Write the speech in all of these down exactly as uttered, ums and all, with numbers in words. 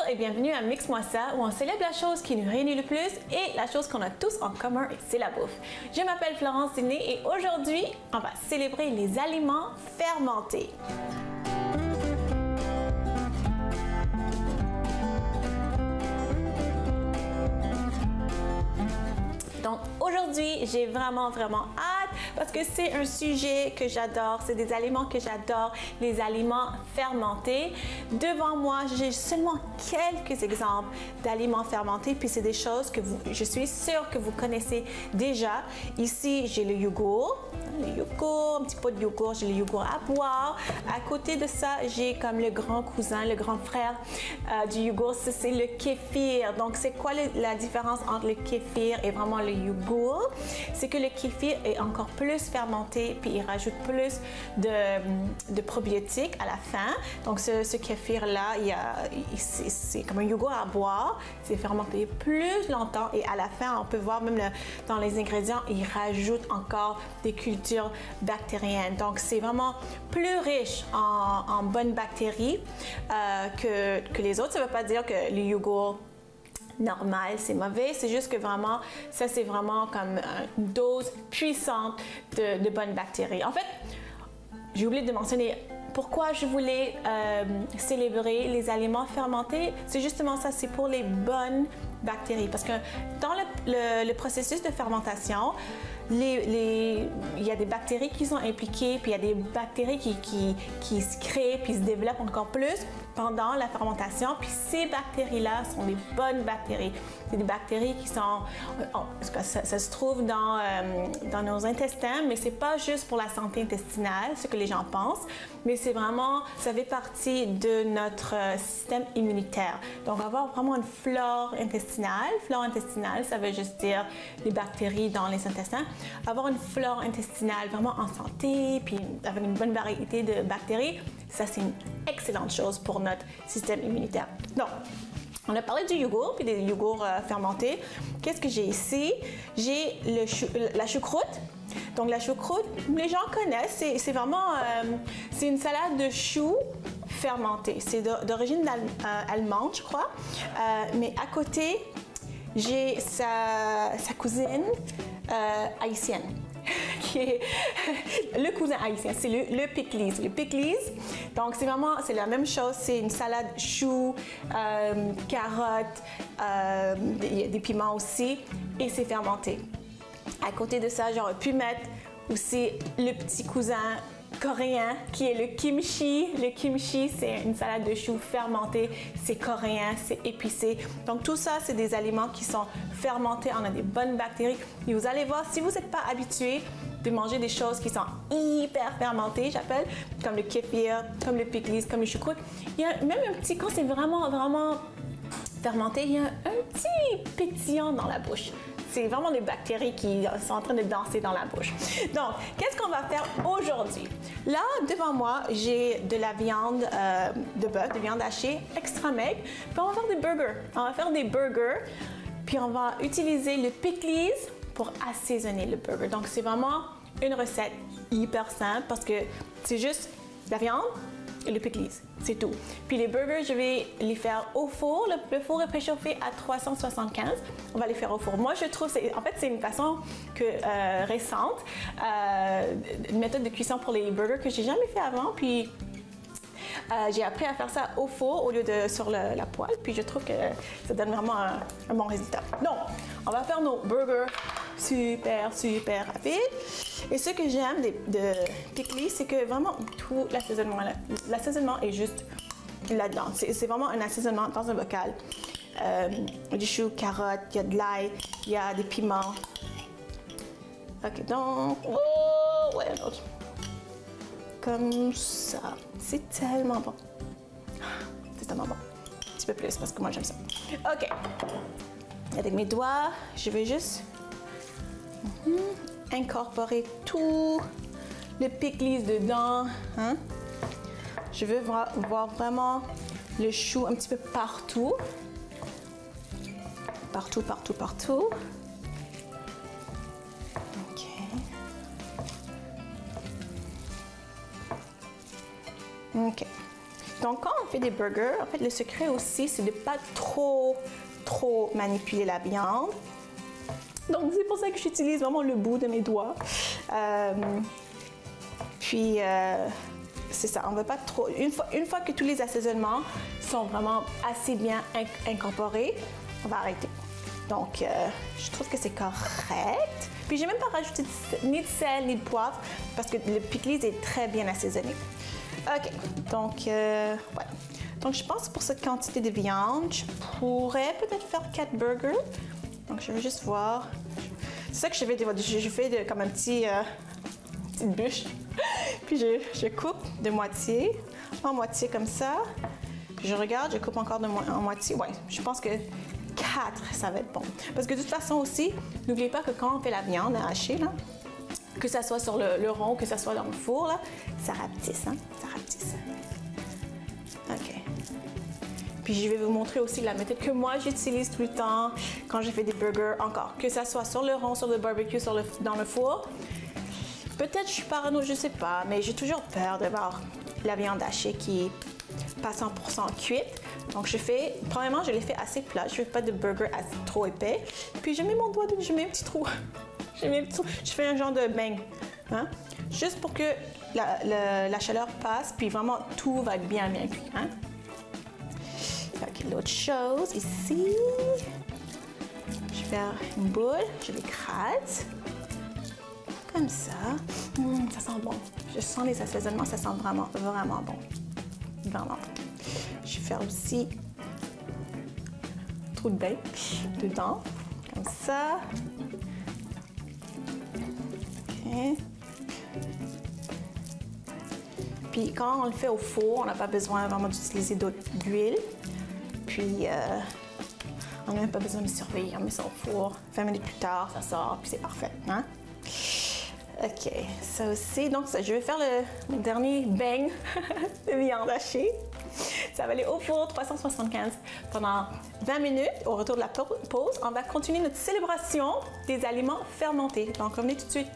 et bienvenue à Mix-moi ça où on célèbre la chose qui nous réunit le plus et la chose qu'on a tous en commun et c'est la bouffe. Je m'appelle Florence Sidney et aujourd'hui on va célébrer les aliments fermentés. Donc aujourd'hui, j'ai vraiment vraiment hâte parce que c'est un sujet que j'adore, c'est des aliments que j'adore, les aliments fermentés. Devant moi, j'ai seulement quelques exemples d'aliments fermentés, puis c'est des choses que vous, je suis sûre que vous connaissez déjà. Ici, j'ai le yogourt, le yogourt, un petit pot de yogourt, j'ai le yogourt à boire. À côté de ça, j'ai comme le grand cousin, le grand frère euh, du yogourt, c'est le kéfir. Donc, c'est quoi le, la différence entre le kéfir et vraiment le yogourt? C'est que le kéfir est encore plus fermenté, puis il rajoute plus de, de probiotiques à la fin. Donc, ce, ce kéfir-là, c'est comme un yogourt à boire. C'est fermenté plus longtemps et à la fin, on peut voir même le, dans les ingrédients, il rajoute encore des cultures bactériennes. Donc, c'est vraiment plus riche en, en bonnes bactéries euh, que, que les autres. Ça ne veut pas dire que les yogourts normal, c'est mauvais, c'est juste que vraiment, ça c'est vraiment comme une dose puissante de, de bonnes bactéries. En fait, j'ai oublié de mentionner pourquoi je voulais euh, célébrer les aliments fermentés. C'est justement ça, c'est pour les bonnes bactéries. Parce que dans le, le, le processus de fermentation, les, les, il y a des bactéries qui sont impliquées, puis il y a des bactéries qui, qui, qui se créent, puis se développent encore plus pendant la fermentation. Puis ces bactéries-là sont des bonnes bactéries. C'est des bactéries qui sont... Oh, ça, ça se trouve dans, euh, dans nos intestins, mais c'est pas juste pour la santé intestinale, ce que les gens pensent, mais c'est vraiment... Ça fait partie de notre système immunitaire. Donc, avoir vraiment une flore intestinale. Flore intestinale, ça veut juste dire les bactéries dans les intestins. Avoir une flore intestinale vraiment en santé, puis avec une bonne variété de bactéries, ça c'est une excellente chose pour notre système immunitaire. Donc, on a parlé du yogourt, puis des yogourts euh, fermentés. Qu'est-ce que j'ai ici? J'ai le chou, la choucroute. Donc la choucroute, les gens connaissent, c'est vraiment, euh, c'est une salade de choux fermentée. C'est d'origine euh, allemande, je crois. Euh, mais à côté, j'ai sa, sa cousine euh, haïtienne. Qui est le cousin haïtien, c'est le, le pickles. Le pickles, donc c'est vraiment, c'est la même chose, c'est une salade choux, euh, carottes, euh, des, des piments aussi, et c'est fermenté. À côté de ça, j'aurais pu mettre aussi le petit cousin coréen qui est le kimchi. Le kimchi, c'est une salade de choux fermentée, c'est coréen, c'est épicé. Donc tout ça, c'est des aliments qui sont fermentés, on a des bonnes bactéries. Et vous allez voir, si vous n'êtes pas habitué de manger des choses qui sont hyper fermentées, j'appelle, comme le kéfir, comme le pickles, comme le choucroute, il y a même un petit, quand c'est vraiment, vraiment fermenté, il y a un petit pétillant dans la bouche. C'est vraiment des bactéries qui sont en train de danser dans la bouche. Donc, qu'est-ce qu'on va faire aujourd'hui? Là, devant moi, j'ai de la viande euh, de bœuf, de viande hachée extra maigre. Puis on va faire des burgers. On va faire des burgers. Puis on va utiliser le pickles pour assaisonner le burger. Donc, c'est vraiment une recette hyper simple parce que c'est juste de la viande et le pickles, c'est tout. Puis les burgers, je vais les faire au four. Le, le four est préchauffé à trois cent soixante-quinze. On va les faire au four. Moi, je trouve, en fait, c'est une façon que, euh, récente, euh, une méthode de cuisson pour les burgers que j'ai jamais fait avant. Puis euh, j'ai appris à faire ça au four au lieu de sur le, la poêle. Puis je trouve que ça donne vraiment un, un bon résultat. Donc, on va faire nos burgers super, super rapide. Et ce que j'aime de, de pickles, c'est que vraiment tout l'assaisonnement, l'assaisonnement est juste là-dedans. C'est vraiment un assaisonnement dans un bocal. Euh, du chou, carottes, il y a de l'ail, il y a des piments. Ok, donc, oh, ouais, donc, comme ça. C'est tellement bon. C'est tellement bon. Un petit peu plus parce que moi j'aime ça. Ok. Avec mes doigts, je vais juste Mm-hmm. incorporer tout le pickles dedans. Hein? Je veux voir, voir vraiment le chou un petit peu partout. Partout, partout, partout. Ok. Ok. Donc, quand on fait des burgers, en fait, le secret aussi, c'est de ne pas trop, trop manipuler la viande. Donc, c'est pour ça que j'utilise vraiment le bout de mes doigts. Euh, puis, euh, c'est ça, on ne veut pas trop... Une fois, une fois que tous les assaisonnements sont vraiment assez bien inc incorporés, on va arrêter. Donc, euh, je trouve que c'est correct. Puis, j'ai même pas rajouté ni de sel ni de poivre parce que le pickles est très bien assaisonné. OK, donc, euh, ouais. Donc, je pense que pour cette quantité de viande, je pourrais peut-être faire quatre burgers. Donc, je vais juste voir. C'est ça que je fais, je fais de, comme un petit, euh, une petite bûche. Puis, je, je coupe de moitié, en moitié comme ça. Puis, je regarde, je coupe encore de mo en moitié. Ouais, je pense que quatre, ça va être bon. Parce que de toute façon aussi, n'oubliez pas que quand on fait la viande hachée, là, que ça soit sur le, le rond, que ça soit dans le four, là, ça rapetisse, hein? Ça rapetisse. OK. Puis je vais vous montrer aussi la méthode que moi j'utilise tout le temps quand je fais des burgers encore. Que ça soit sur le rond, sur le barbecue, sur le, dans le four. Peut-être je suis parano, je sais pas, mais j'ai toujours peur d'avoir la viande hachée qui est pas cent pour cent cuite. Donc je fais, premièrement, je les fais assez plat. Je fais pas de burger assez, trop épais. Puis je mets mon doigt, je mets un petit trou. Je, mets un petit trou. Je fais un genre de bang. Hein? Juste pour que la, la, la chaleur passe, puis vraiment tout va être bien, bien cuit. Hein? Ok, l'autre chose ici. Je vais faire une boule, je l'écrase. Comme ça. Mmh, ça sent bon. Je sens les assaisonnements, ça sent vraiment, vraiment bon. Vraiment bon. Je vais faire aussi un trou de bacon dedans, comme ça. OK. Puis quand on le fait au four, on n'a pas besoin vraiment d'utiliser d'autres d'huile. Puis euh, on n'a même pas besoin de surveiller. On met ça au four. vingt minutes plus tard, ça sort, puis c'est parfait. Hein? OK, ça aussi. Donc, ça, je vais faire le, le dernier bang de viande hachée. Ça va aller au four trois cent soixante-quinze pendant vingt minutes. Au retour de la pause, on va continuer notre célébration des aliments fermentés. Donc, revenez tout de suite.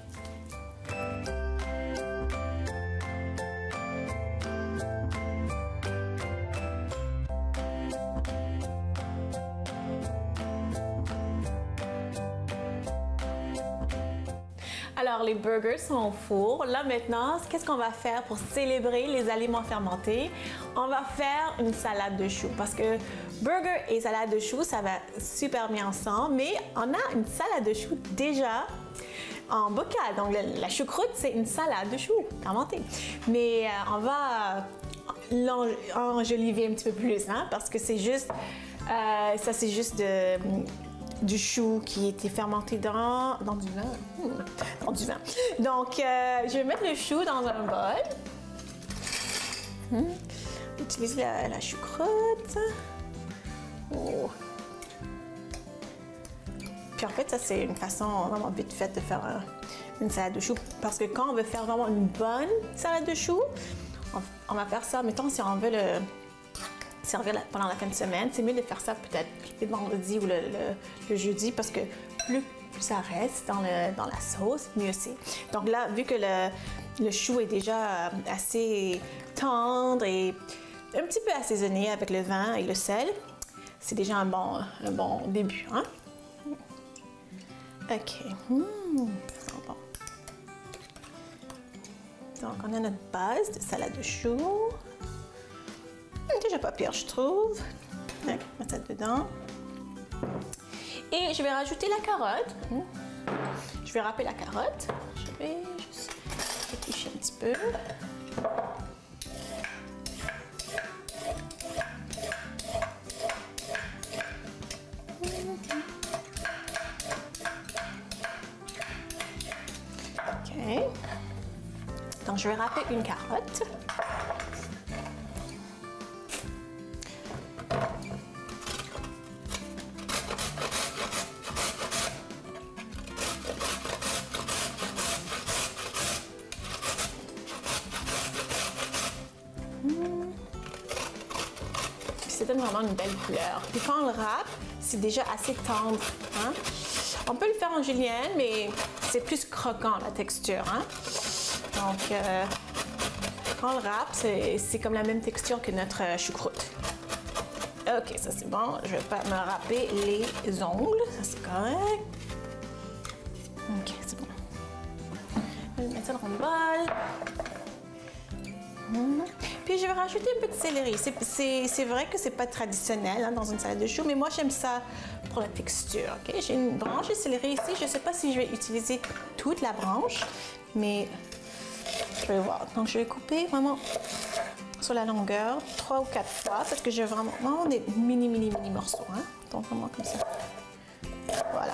Alors, les burgers sont au four. Là, maintenant, qu'est-ce qu'on va faire pour célébrer les aliments fermentés? On va faire une salade de choux parce que burger et salade de choux, ça va super bien ensemble. Mais on a une salade de choux déjà en bocal. Donc, la, la choucroute, c'est une salade de choux fermentée. Mais euh, on va l'enjoliver un petit peu plus, hein, parce que c'est juste, euh, ça c'est juste de... du chou qui était fermenté dans, dans du vin. Mmh, dans du vin. Donc, euh, je vais mettre le chou dans un bol. Mmh. Utiliser la, la choucroute. Oh. Puis en fait, ça c'est une façon vraiment vite faite de faire euh, une salade de chou. Parce que quand on veut faire vraiment une bonne salade de chou, on, on va faire ça, mettons si on veut le servir la, pendant la fin de semaine, c'est mieux de faire ça peut-être le vendredi ou le, le, le jeudi parce que plus, plus ça reste dans, le, dans la sauce, mieux c'est. Donc là, vu que le, le chou est déjà assez tendre et un petit peu assaisonné avec le vin et le sel, c'est déjà un bon, un bon début. Hein? OK. Mmh, ça sent bon. Donc, on a notre base de salade de chou. Déjà pas pire, je trouve. Donc, on va mettre ça dedans. Et je vais rajouter la carotte. Je vais râper la carotte. Je vais juste éplucher un petit peu. OK. Donc, je vais râper une carotte. Ça donne vraiment une belle couleur. Puis quand on le râpe, c'est déjà assez tendre. Hein? On peut le faire en julienne, mais c'est plus croquant la texture. Hein? Donc, euh, quand on le râpe, c'est comme la même texture que notre choucroute. Ok, ça c'est bon. Je vais pas me râper les ongles. Ça c'est correct. Ok, c'est bon. Je vais mettre ça dans le bol. Mmh. Puis je vais rajouter un peu de céleri. C'est vrai que c'est pas traditionnel hein, dans une salade de choux, mais moi j'aime ça pour la texture. Okay? J'ai une branche de céleri ici. Je ne sais pas si je vais utiliser toute la branche, mais je vais voir. Donc je vais couper vraiment sur la longueur, trois ou quatre fois, parce que j'ai vraiment, vraiment des mini, mini, mini morceaux. Hein? Donc vraiment comme ça. Voilà.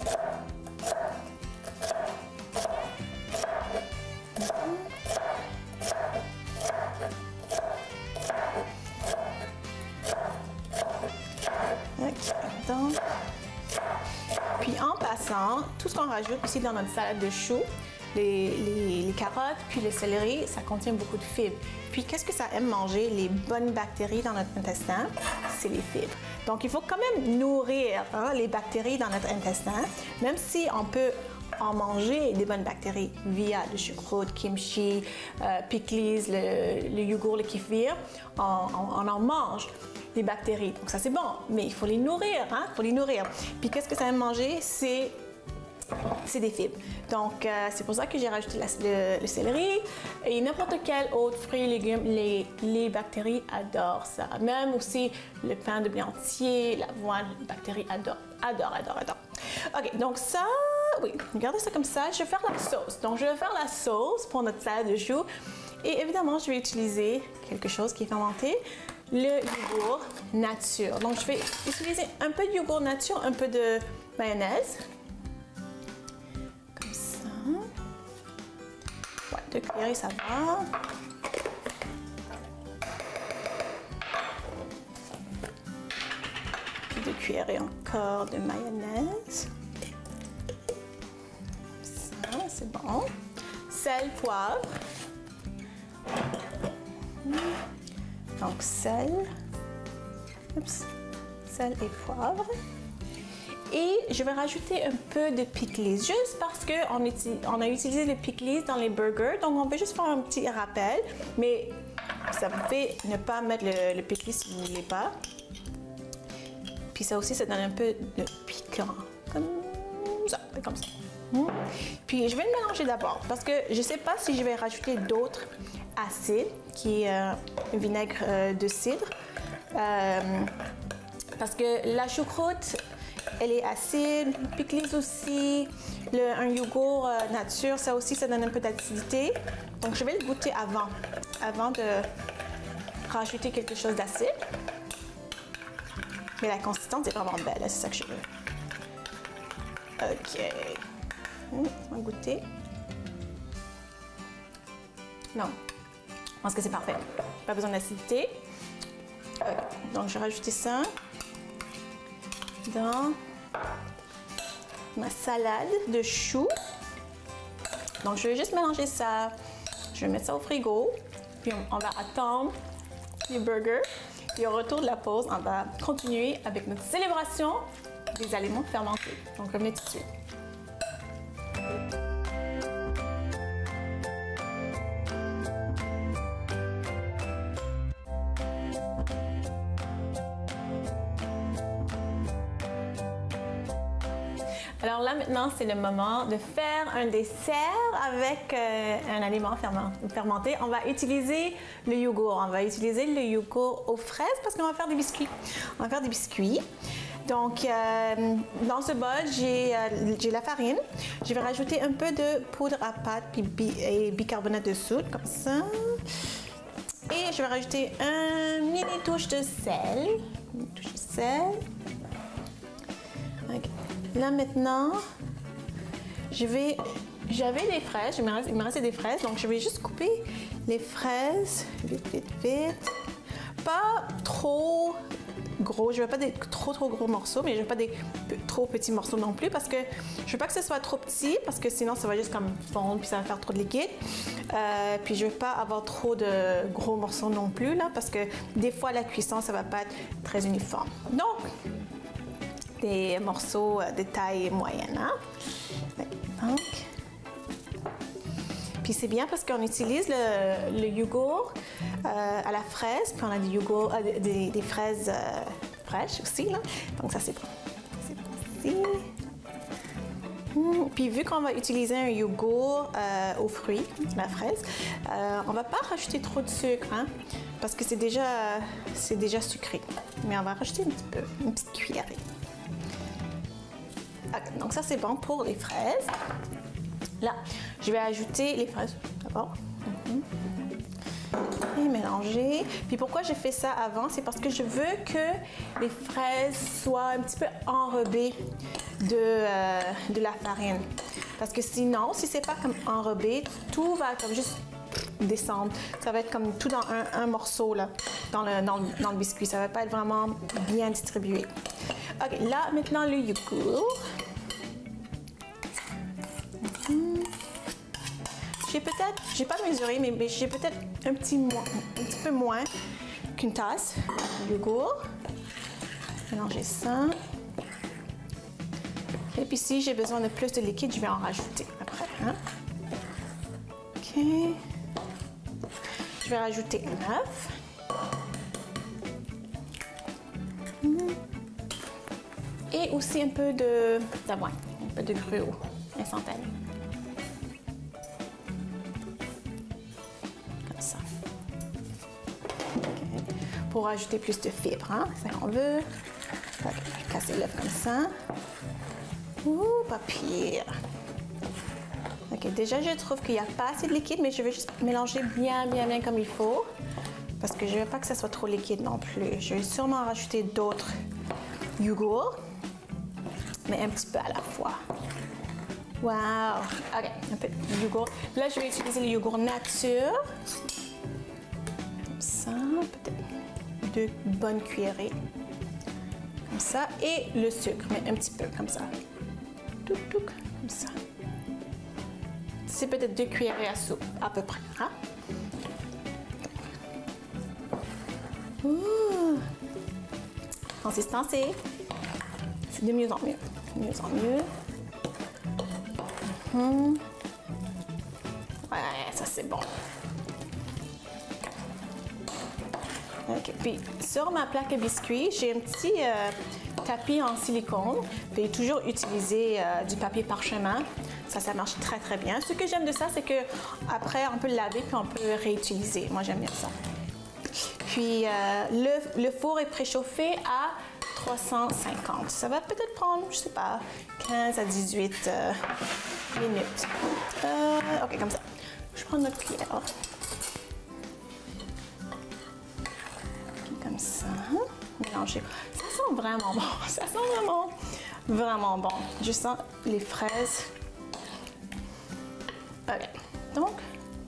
Donc, puis en passant, tout ce qu'on rajoute ici dans notre salade de choux, les, les, les carottes puis le céleri, ça contient beaucoup de fibres. Puis qu'est-ce que ça aime manger? Les bonnes bactéries dans notre intestin, c'est les fibres. Donc il faut quand même nourrir hein, les bactéries dans notre intestin, même si on peut en manger des bonnes bactéries via le choucroute, kimchi, euh, pickles, le, le yogourt, le kéfir, on, on, on en mange des bactéries. Donc ça c'est bon, mais il faut les nourrir, hein? Il faut les nourrir. Puis qu'est-ce que ça aime manger? C'est c'est des fibres. Donc euh, c'est pour ça que j'ai rajouté la, le, le céleri et n'importe quel autre fruit et légumes, les, les bactéries adorent ça. Même aussi le pain de blé entier, l'avoine, les bactéries adorent, adorent, adorent, adorent. Ok, donc ça, oui, regardez ça comme ça. Je vais faire la sauce. Donc je vais faire la sauce pour notre salade de choux et évidemment je vais utiliser quelque chose qui est fermenté. Le yogourt nature. Donc, je vais utiliser un peu de yogourt nature, un peu de mayonnaise. Comme ça. Ouais, deux cuillerées, ça va. Puis deux cuillerées encore de mayonnaise. Comme ça, c'est bon. Sel, poivre. Donc, sel, oups, sel et poivre. Et je vais rajouter un peu de pickles, juste parce qu'on on a utilisé le pickles dans les burgers. Donc, on va juste faire un petit rappel. Mais ça vous fait ne pas mettre le, le pickles si vous ne voulez pas. Puis ça aussi, ça donne un peu de piquant. Comme ça, comme ça. Puis je vais le mélanger d'abord parce que je ne sais pas si je vais rajouter d'autres acides, qui est euh, vinaigre euh, de cidre. Euh, parce que la choucroute, elle est acide, pickles aussi, le, un yogourt euh, nature, ça aussi, ça donne un peu d'acidité. Donc je vais le goûter avant, avant de rajouter quelque chose d'acide. Mais la consistance est vraiment belle, c'est ça que je veux. Ok. On va goûter. Non. Je pense que c'est parfait. Pas besoin d'acidité. Okay. Donc, je vais rajouter ça dans ma salade de choux. Donc, je vais juste mélanger ça. Je vais mettre ça au frigo. Puis, on, on va attendre les burgers. Et au retour de la pause, on va continuer avec notre célébration des aliments fermentés. Donc, revenez tout de suite. Alors là, maintenant, c'est le moment de faire un dessert avec euh, un aliment fermenté. On va utiliser le yogourt. On va utiliser le yogourt aux fraises parce qu'on va faire des biscuits. On va faire des biscuits. Donc, euh, dans ce bol, j'ai euh, la farine. Je vais rajouter un peu de poudre à pâte puis bi et bicarbonate de soude, comme ça. Et je vais rajouter une mini touche de sel. Une touche de sel. Okay. Là maintenant, je vais, j'avais des fraises, il me, reste, il me restait des fraises, donc je vais juste couper les fraises vite, vite, vite. Pas trop gros, je veux pas des trop trop gros morceaux, mais je veux pas des trop petits morceaux non plus parce que je veux pas que ce soit trop petit parce que sinon ça va juste comme fondre puis ça va faire trop de liquide. Euh, puis je veux pas avoir trop de gros morceaux non plus là parce que des fois la cuisson ça va pas être très uniforme. Donc des morceaux de taille moyenne. Hein? Donc. Puis c'est bien parce qu'on utilise le, le yogourt euh, à la fraise, puis on a du yogourt, euh, des, des fraises euh, fraîches aussi, là. Donc ça c'est bon. C'est bon aussi. Mmh. Puis vu qu'on va utiliser un yogourt euh, aux fruits, la fraise, euh, on va pas rajouter trop de sucre, hein, parce que c'est déjà, c'est déjà sucré. Mais on va rajouter un petit peu, une petite cuillerée. Okay, donc ça c'est bon pour les fraises. Là, je vais ajouter les fraises d'abord. Mm-hmm. Et mélanger. Puis pourquoi j'ai fait ça avant, c'est parce que je veux que les fraises soient un petit peu enrobées de, euh, de la farine. Parce que sinon, si c'est pas comme enrobé, tout va comme juste descendre. Ça va être comme tout dans un, un morceau là, dans le, dans, le, dans le biscuit. Ça va pas être vraiment bien distribué. Ok, là maintenant le yogourt. Mm-hmm. J'ai peut-être, j'ai pas mesuré, mais, mais j'ai peut-être un petit moins, un petit peu moins qu'une tasse de yogourt. Mélanger ça. Et puis si j'ai besoin de plus de liquide, je vais en rajouter après. Hein? Ok. Je vais rajouter un œuf. Et aussi un peu de d'avoine, un peu de gruau instantané. Comme ça. Okay. Pour ajouter plus de fibres, hein? C'est ça qu'on veut. Okay. Je vais casser l'œuf comme ça. Ouh, pas pire. Ok, déjà je trouve qu'il n'y a pas assez de liquide, mais je vais juste mélanger bien, bien, bien comme il faut. Parce que je ne veux pas que ça soit trop liquide non plus. Je vais sûrement rajouter d'autres yogourts, mais un petit peu à la fois. Wow! Ok, un peu de yogourt. Là, je vais utiliser le yogourt nature. Comme ça, peut-être deux bonnes cuillerées. Comme ça. Et le sucre, mais un petit peu comme ça. Touc, touc, comme ça. C'est peut-être deux cuillerées à soupe, à peu près. Hein? Ouh. Consistance, c'est de mieux en mieux. De mieux en mieux. Mmh. Ouais, ça c'est bon. Ok, puis sur ma plaque à biscuits, j'ai un petit euh, tapis en silicone. Je vais toujours utiliser euh, du papier parchemin. Ça, ça marche très très bien. Ce que j'aime de ça, c'est que après on peut le laver puis on peut le réutiliser. Moi, j'aime bien ça. Puis euh, le, le four est préchauffé à trois cent cinquante. Ça va peut-être prendre, je sais pas, quinze à dix-huit euh, minutes. Euh, ok, comme ça. Je prends notre cuillère. Comme ça. Mélanger. Ça sent vraiment bon. Ça sent vraiment, vraiment bon. Je sens les fraises. Ok. Donc,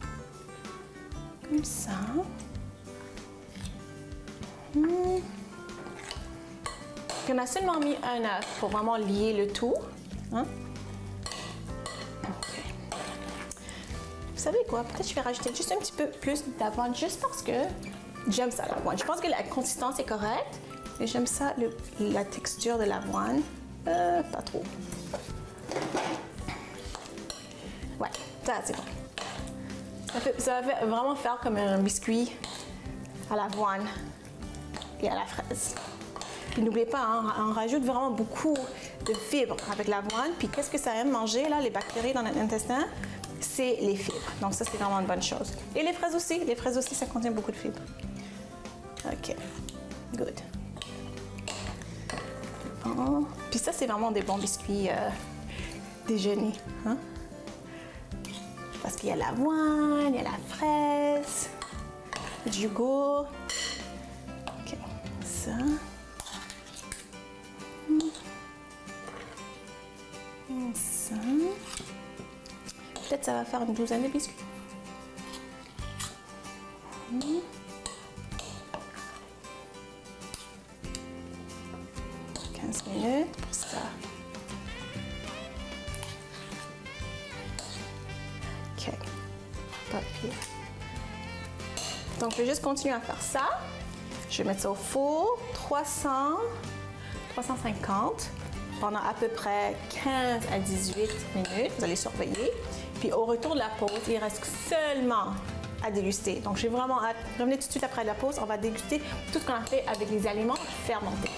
comme ça. Hmm. On a seulement mis un œuf pour vraiment lier le tout. Hein? Okay. Vous savez quoi? Peut-être que je vais rajouter juste un petit peu plus d'avoine, juste parce que j'aime ça, l'avoine. Je pense que la consistance est correcte, mais j'aime ça, le, la texture de l'avoine. Euh, pas trop. Ouais, ça c'est bon. Ça, fait, ça va vraiment faire comme un biscuit à l'avoine et à la fraise. Puis n'oubliez pas, hein, on rajoute vraiment beaucoup de fibres avec l'avoine. Puis qu'est-ce que ça aime manger, là, les bactéries dans notre intestin? C'est les fibres. Donc ça, c'est vraiment une bonne chose. Et les fraises aussi. Les fraises aussi, ça contient beaucoup de fibres. OK. Good. Bon. Puis ça, c'est vraiment des bons biscuits euh, déjeuner. Hein? Parce qu'il y a l'avoine, il y a la fraise, du yogourt. OK. Ça. Ça. Peut-être ça va faire une douzaine de biscuits. quinze minutes pour ça. OK. Pas pire. Donc, je vais juste continuer à faire ça. Je vais mettre ça au four, trois cents, trois cent cinquante. Pendant à peu près quinze à dix-huit minutes. Vous allez surveiller. Puis au retour de la pause, il reste seulement à déguster. Donc j'ai vraiment hâte. Revenez tout de suite après la pause, on va déguster tout ce qu'on a fait avec les aliments fermentés.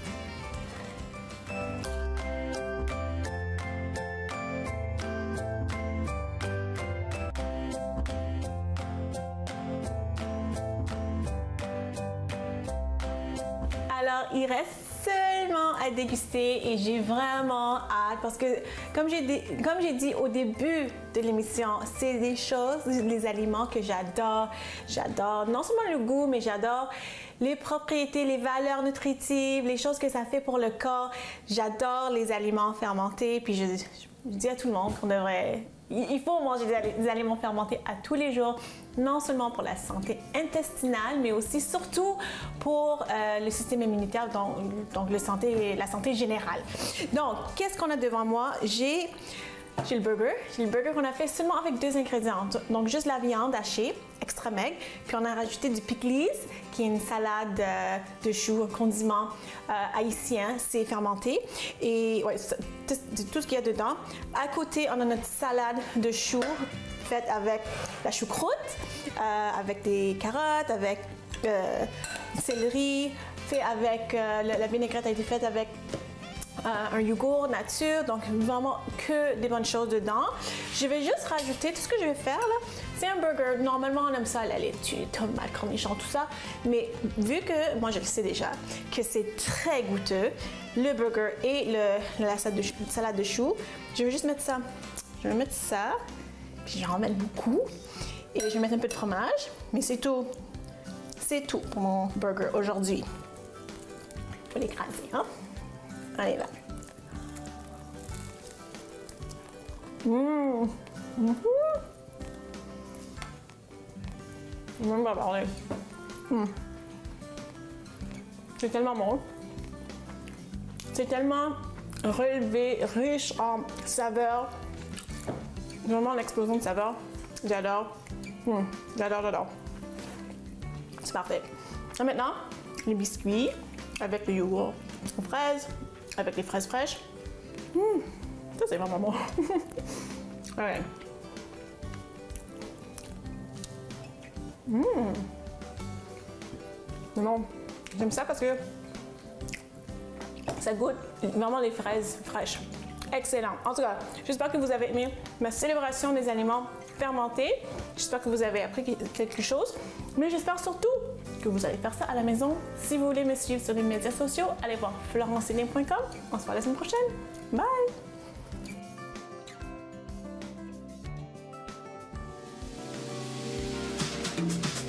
Alors, il reste seulement à déguster et j'ai vraiment hâte parce que, comme j'ai comme j'ai dit au début de l'émission, c'est des choses, des aliments que j'adore. J'adore non seulement le goût, mais j'adore les propriétés, les valeurs nutritives, les choses que ça fait pour le corps. J'adore les aliments fermentés. Puis je, je dis à tout le monde qu'on devrait... Il faut manger des aliments fermentés à tous les jours, non seulement pour la santé intestinale, mais aussi surtout pour euh, le système immunitaire, donc, donc le santé, la santé générale. Donc, qu'est-ce qu'on a devant moi? J'ai le burger. J'ai le burger qu'on a fait seulement avec deux ingrédients. Donc, juste la viande hachée, extra maigre, puis on a rajouté du pickles, qui est une salade euh, de choux, un condiment euh, haïtien, c'est fermenté. Et ouais, tout, tout ce qu'il y a dedans. À côté, on a notre salade de choux faite avec la choucroute, euh, avec des carottes, avec euh, céleri, fait avec euh, la, la vinaigrette a été faite avec Euh, un yogourt nature, donc vraiment que des bonnes choses dedans. Je vais juste rajouter, tout ce que je vais faire là, c'est un burger. Normalement, on aime ça, la laitue, tomates, cornichons, tout ça. Mais vu que, moi je le sais déjà, que c'est très goûteux, le burger et le, la salade de, salade de choux, je vais juste mettre ça. Je vais mettre ça, puis je vais en mettre beaucoup. Et je vais mettre un peu de fromage, mais c'est tout. C'est tout pour mon burger aujourd'hui. Je vais l'écraser, hein? Allez, là. Mmh. Mmh. Même pas parler. Mmh. C'est tellement bon. C'est tellement relevé, riche en saveurs. Vraiment l'explosion de saveurs. J'adore. Mmh. J'adore, j'adore. C'est parfait. Et maintenant, les biscuits avec le yogourt aux fraises. Avec les fraises fraîches. Mmh, ça, c'est vraiment bon. Ouais. Mmh. Non, j'aime ça parce que ça goûte vraiment les fraises fraîches. Excellent. En tout cas, j'espère que vous avez aimé ma célébration des aliments fermentés. J'espère que vous avez appris quelque chose. Mais j'espère surtout que vous allez faire ça à la maison. Si vous voulez me suivre sur les médias sociaux, allez voir florence séné point com. On se voit la semaine prochaine. Bye!